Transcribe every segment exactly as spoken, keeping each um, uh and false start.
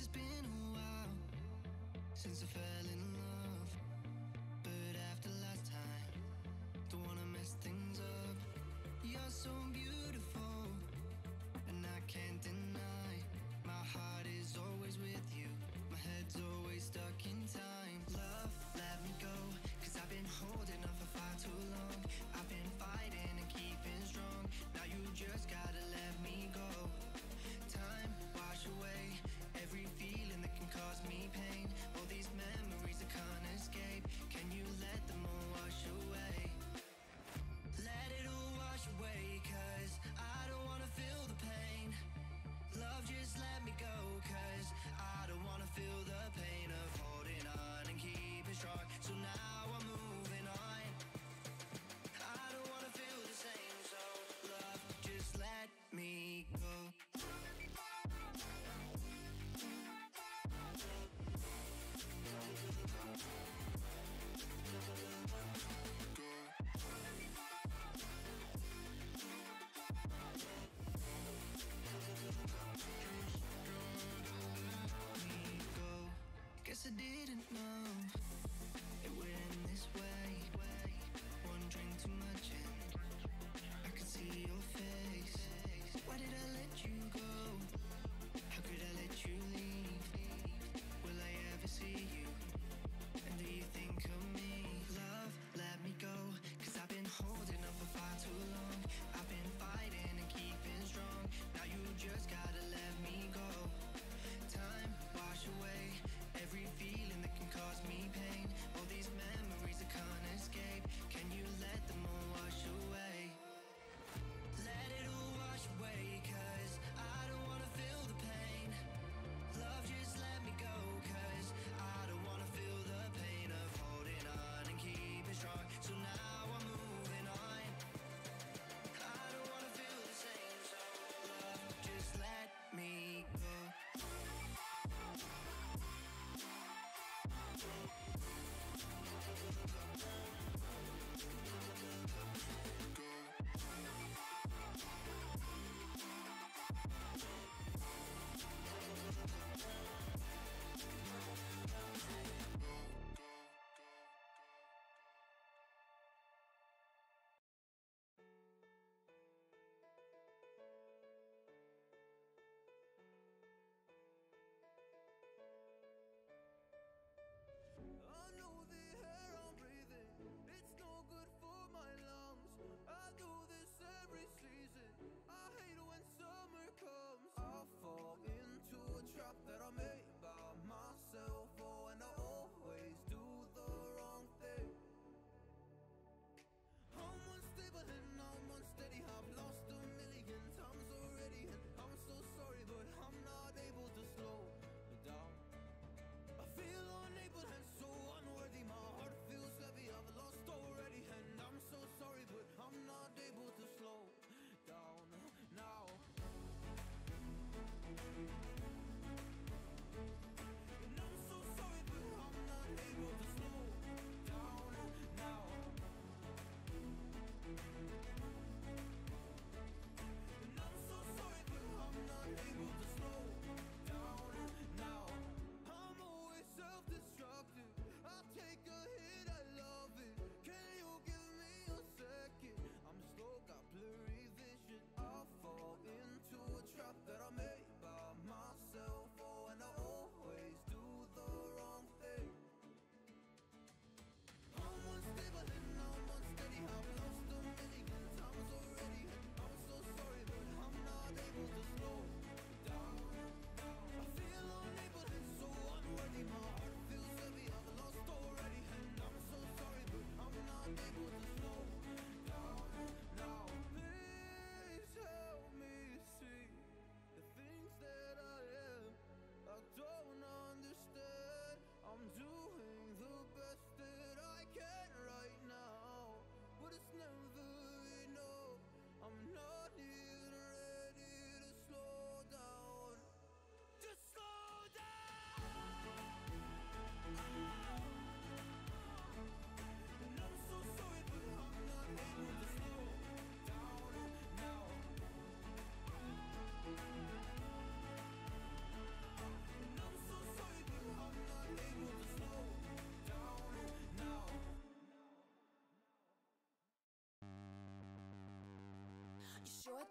been a while since I fell in love, but after last time, don't wanna mess things up. You're so beautiful, and I can't deny. My heart is always with you, my head's always stuck in time. Love, let me go, cause I've been holding on for far too long. I've been fighting and keeping strong, now you just gotta let me go. Time, wash away every feeling that can cause me pain. All these memories I can't escape, can you let them all wash away? Let it all wash away, cause I don't wanna feel the pain. Love, just let me go, cause I don't wanna feel the pain of holding on and keeping strong. So now I'm moving on, I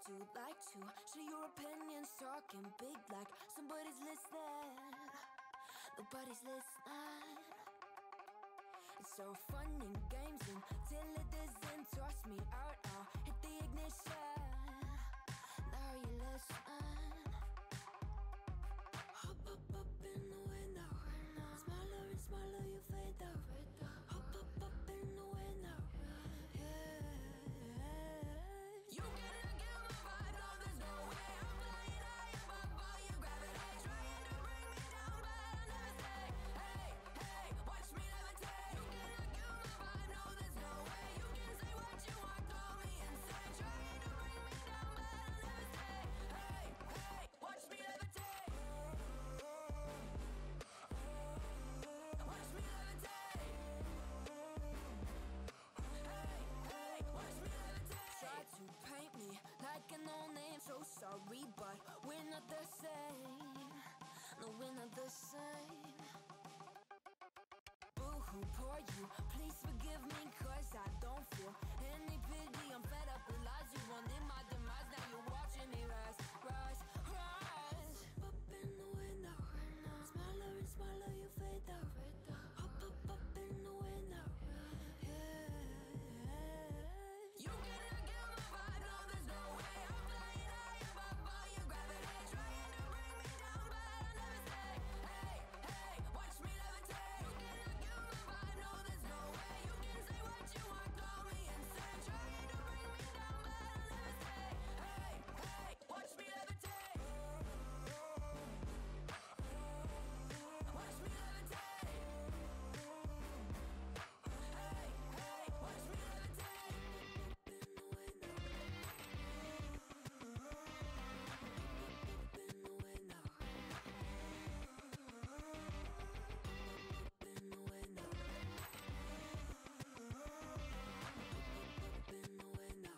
to, like to share your opinions, talking big like somebody's listening. Nobody's listening. It's so fun and games until it doesn't. Toss me out, I'll hit the ignition. Now you listen. Hop up up in the window. Smaller and smaller you fade out. Hop up up in the window. Yeah. You cannot get my vibe, no there's no way. I'm flying high above all your gravity. Trying to bring me down but I'll never stay. Hey, hey, watch me levitate. You cannot get my vibe, no there's no way. You can say what you want, call me insane. Trying to bring me down but I'll never stay. Hey, hey, watch me levitate. Watch me levitate. Hey, hey, watch me levitate. Try to paint me like a no-name. So sorry, but we're not the same. No, we're not the same. Boo-hoo, poor you. Please forgive me, cause I don't feel any pity. I'm fed up with lies. You wanted my demise. Now you're watching me rise, rise, rise. Up in the window. Smaller and smaller you fade out. Up, up, up in the window. Yeah. You cannot get my vibe, no there's no way. I'm flying high above all your gravity. Trying to bring me down but I'll never stay. Hey, hey, watch me levitate. You cannot get my vibe, no there's no way. You can say what you want, call me insane. Trying to bring me down but I'll never stay. Hey, hey, watch me levitate. Watch me levitate. Hey, hey, watch me levitate. In the window. In the window. In the window. In the window.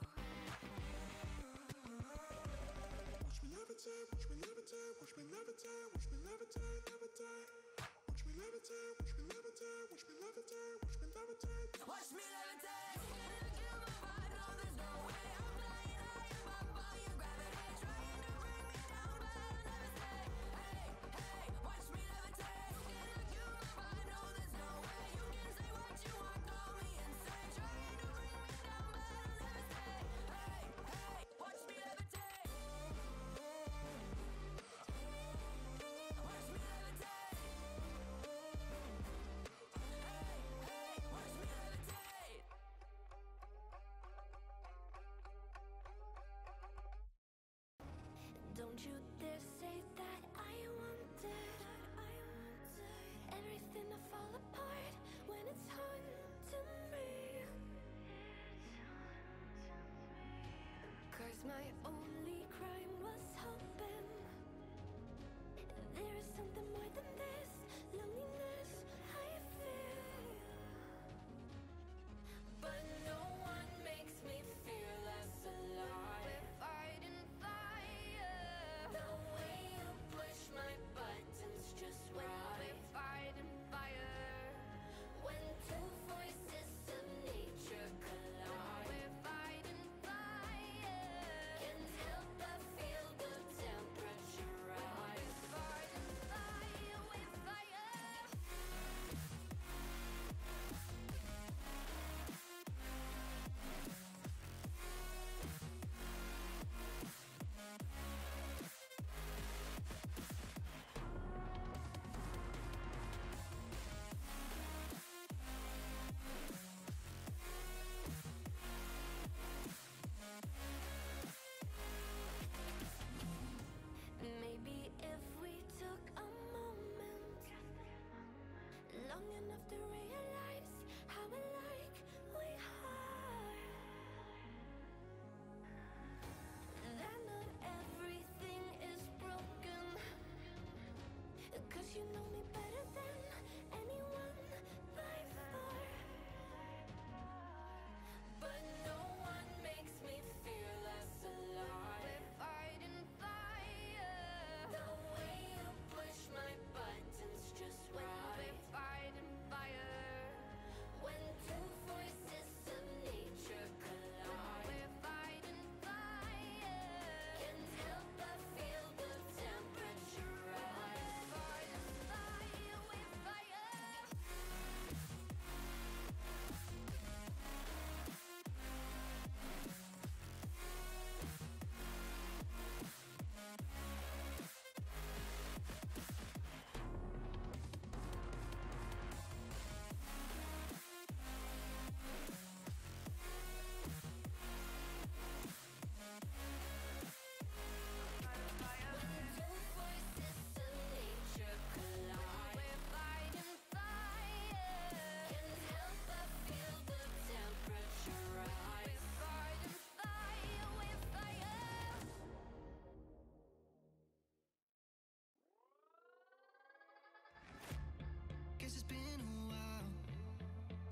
Watch me levitate, watch me levitate, watch me levitate, watch me levitate, levitate. Watch me levitate, watch me levitate, watch me levitate, watch me levitate. Watch me levitate. You cannot get my vibe, no there's no way. I'm flying high above all your gravity. Trying to bring me down but I'll never stay. Hey, hey, watch me levitate. You cannot get my vibe, no there's no way. You can say what you want, call me insane. Trying to bring me down but I'll never stay. Hey, hey, watch me levitate. Watch me levitate. Hey, hey, watch me levitate. Don't you dare say that I wanted everything to fall apart when it's hard to me. Cause my only crime was hoping there is something more than this loneliness I feel. But no one makes me feel less alive. We're fighting fire. The way you push my buttons just right. We're fighting fire. When two voices of nature collide. We're fighting fire. Can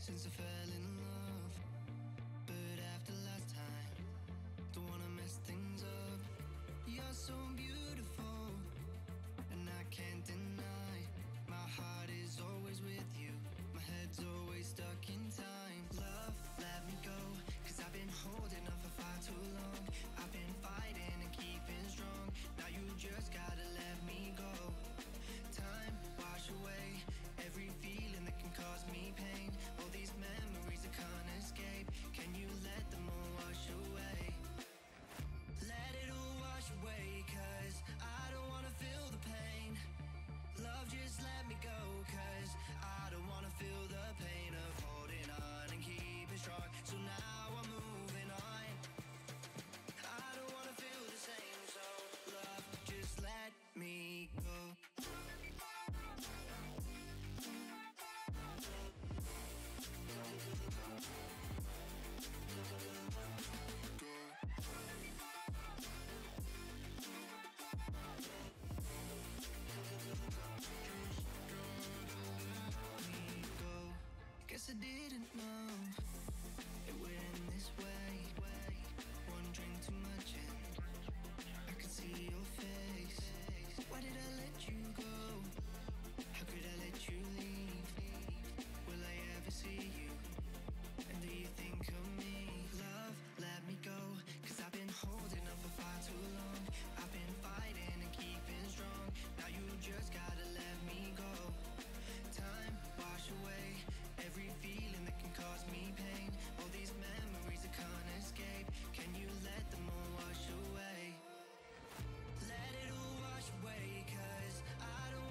since I fell in love. But after last time, don't wanna mess things up. You're so beautiful, and I can't deny. My heart is always with you, my head's always stuck in time. Love, let me go, cause I've been holding on for far too long. I've been fighting and keeping strong, now you just gotta let me go. Time, wash away every feeling that can cause me pain. All these memories I can't escape, can you let them all wash away? Let it all wash away, cause I don't wanna feel the pain. Love, just let me go, cause I don't wanna feel the pain of holding on and keeping strong. So now I'm moving on, I don't wanna feel the same. So love, just let me go. Guess I didn't know it would end this way. One drink too much and I could see your face. Why did I let you go? How could I let you leave? Will I ever see you? And do you think of me? Love, let me go, cause I've been holding up for far too long. I've been fighting and keeping strong, now you just gotta let me go. Time, wash away every feeling that can cause me pain. All these memories I can't escape, can you let them all wash away? Let it all wash away, cause I don't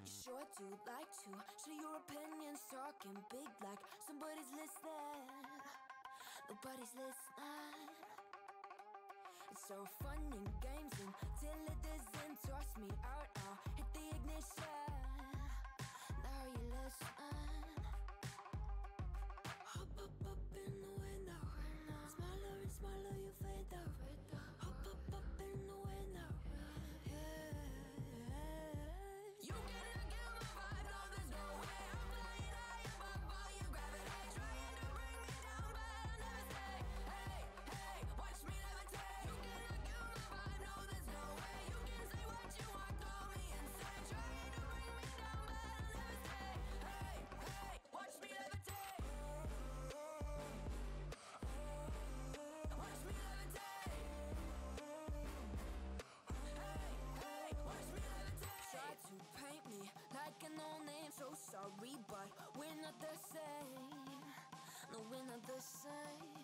You sure do like to share your opinions, talking big like somebody's listening. Nobody's listening. It's so fun and games until it doesn't. Toss me out, I'll hit the ignition. Now you listen. Hop up up in the window. Smaller and smaller you fade out. Hop up up in the window. Yeah. You cannot get my vibe, no there's no way. I'm flying high above all your gravity, trying to bring me down, but I'll never stay. Hey, hey, watch me levitate. You cannot get my vibe, no there's no way. You can say what you want, call me insane, trying to bring me down, but I'll never stay. Hey, hey, watch me levitate. Watch me levitate. Hey, hey, watch me levitate. Try to paint me like an old name, so sorry, but we're not the same. No, we're not the same.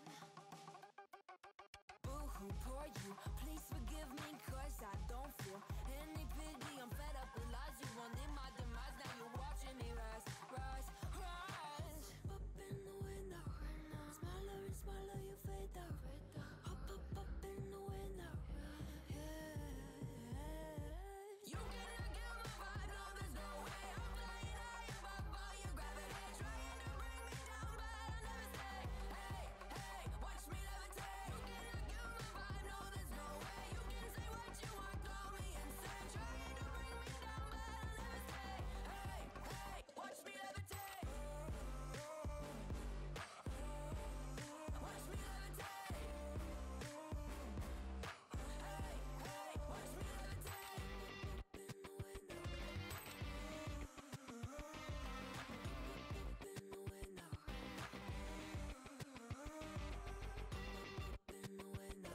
Boo-hoo, poor you, please forgive me, cause I don't feel any pity. I'm fed up with lies, you wanted my demise, now you're watching me rise, rise, rise. Up in the window, smaller and smaller you fade out. Up, up, up in the window, yeah. You cannot get my vibe, no there's no way. I'm flying high above all your gravity, trying to bring me down, but I'll never stay. Hey, hey, watch me levitate. You cannot get my vibe, no there's no way. You can say what you want, call me insane, trying to bring me down, but I'll never stay. Hey, hey, watch me levitate. Watch me levitate. Hey, hey, watch me levitate. In the window. In the window. In the window.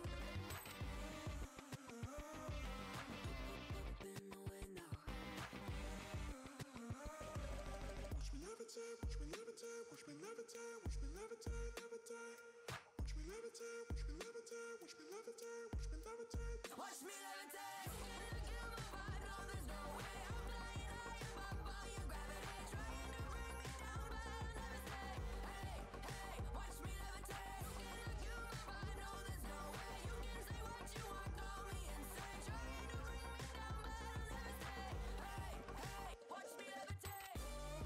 In the window. Watch me levitate, watch me levitate, watch me levitate, watch me levitate, levitate. Watch me levitate, watch me levitate, watch me levitate, watch me levitate. Watch me levitate. You cannot get my vibe, no there's no way. I'm flying high above all your gravity, trying to bring me down, but I'll never stay. Hey, hey, watch me levitate. You cannot get my vibe, no there's no way. You can say what you want, call me insane, trying to bring me down, but I'll never stay. Hey, hey, watch me levitate.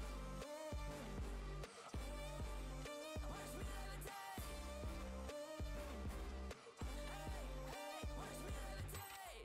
Watch me levitate. Hey, hey, watch me levitate.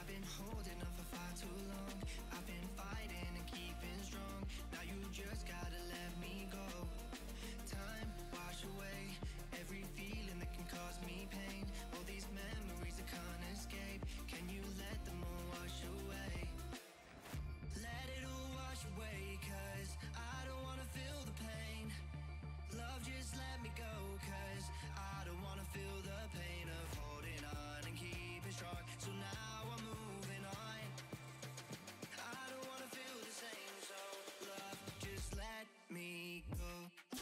been holding on for far too long. I've been fighting and keeping strong. Now you just gotta let me go. Time wash away every feeling that can cause me pain. All these memories I can't escape. Can you let them all wash away? Let it all wash away, cause I don't wanna feel the pain. Love, just let me go, cause I don't wanna feel the pain of holding on and keeping strong. So now I'm moving on. I don't wanna feel the same, so love, just let me go.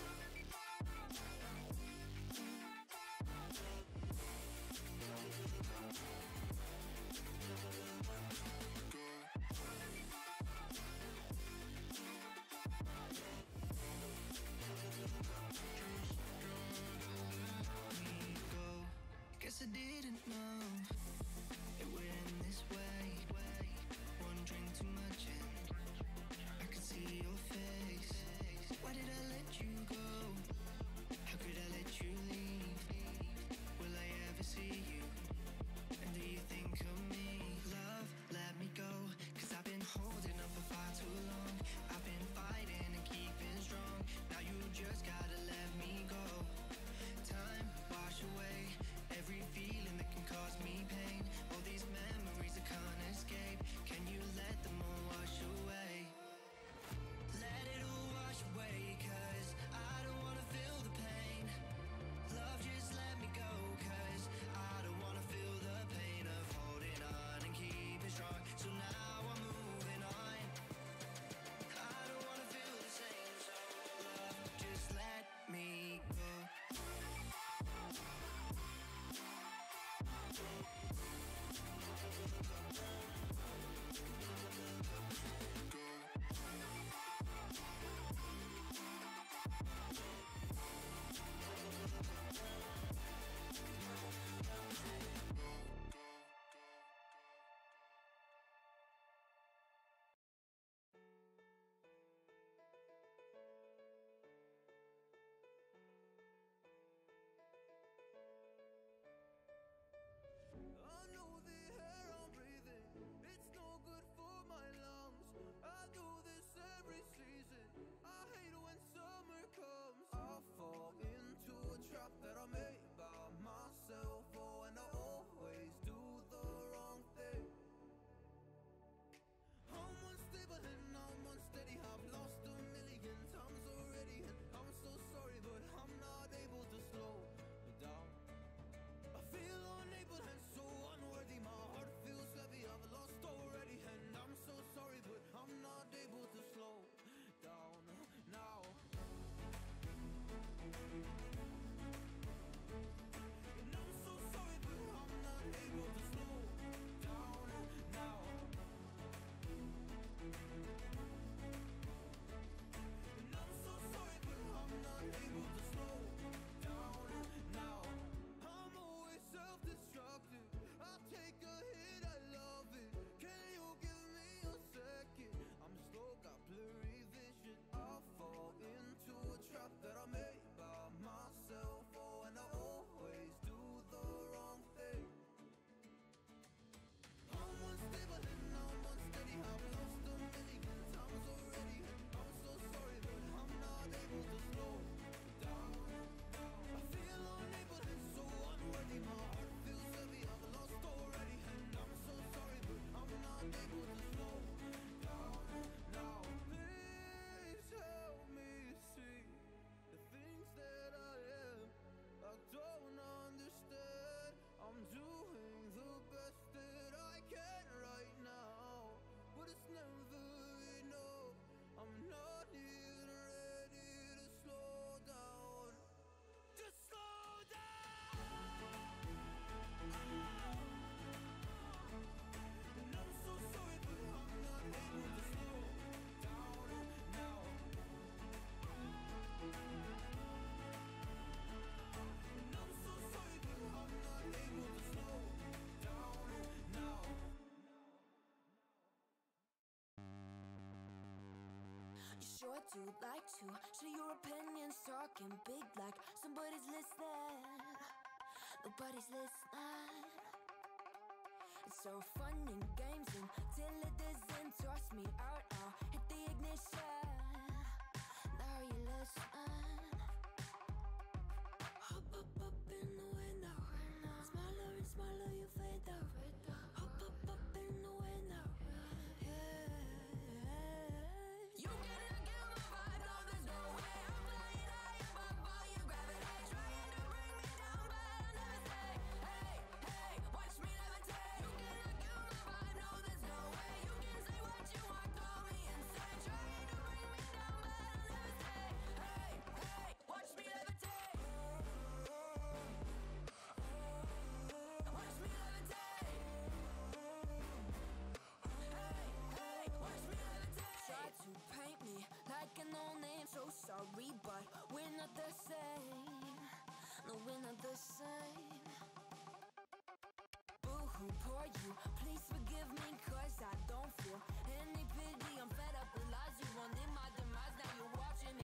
Guess I didn't know it would end this way. One drink too much and I could see your face. Why did I let you go? How could I let you leave? Will I ever see you? And do you think of me? Love, let me go, cause I've been holding on for far too long. I've been fighting and keeping strong. Now you just gotta let me go. Time wash away every feeling that can cause me pain. All these memories I can't escape. Can you let them all wash away? Let it all wash away, cause I don't wanna feel the pain. Love, just let me go, cause I don't wanna feel the pain of holding on and keeping strong. So now I'm moving on. I don't wanna feel the same, so love, just let me go. I know the air I'm breathing, it's no good for my lungs. I do this every season, I hate when summer comes. I fall into a trap that I made by myself. Oh, and I always do the wrong thing. I'm unstable and I'm unsteady, I've lost a million times already. And I'm so sorry, but I'm not able to slow down. I feel unable and so unworthy. My heart feels heavy, I've lost already. And I'm so sorry, but I'm not able to slow down now. And I'm so sorry, but I'm not able to slow down now. And I'm so sorry, but I'm not able to slow down now. I'm always self-destructive, I take a hit, I love it. Can you give me a second? I'm slow, got blurry vision. I fall into a trap that I made by myself. Oh, and I always do the wrong thing. I'm unstable and I'm unsteady, I've lost a million times already. And I'm so sorry, but I'm not able to slow down. I feel unable and so unworthy. My heart feels heavy, I've lost already. And I'm so sorry, but I'm not able to slow down now. Please help me see the things that I am. I don't understand. I'm doing the best that I can right now, but it's never enough. I'm not even ready to slow down. Just slow down. And I'm so sorry, but I'm not able to slow down now. And I'm so sorry, but I'm not able to slow down now. You sure do like to share your opinions, talking big like somebody's listening. Nobody's listening. It's so fun and games until it doesn't. Toss me out, I'll hit the ignition. Now you listen. Hop up up in the window. Smaller and smaller you fade out. Hop up up in the window. Yeah. You cannot get my vibe, no, there's no way. I'm flying high above all your gravity, trying to bring me down, but I'll never stay. Hey, hey, watch me levitate. You cannot get my vibe, no, there's no way. You can say what you want, call me insane, trying to bring me down, but I'll never stay. Hey, hey, watch me levitate. Watch me levitate. Hey, hey, watch me levitate. Try to paint me like a no-name, so sorry, but we're not the same. No, we're not the same. Boo-hoo, poor you, please forgive me, cause I don't feel any pity. I'm fed up with lies, you wanted my demise, now you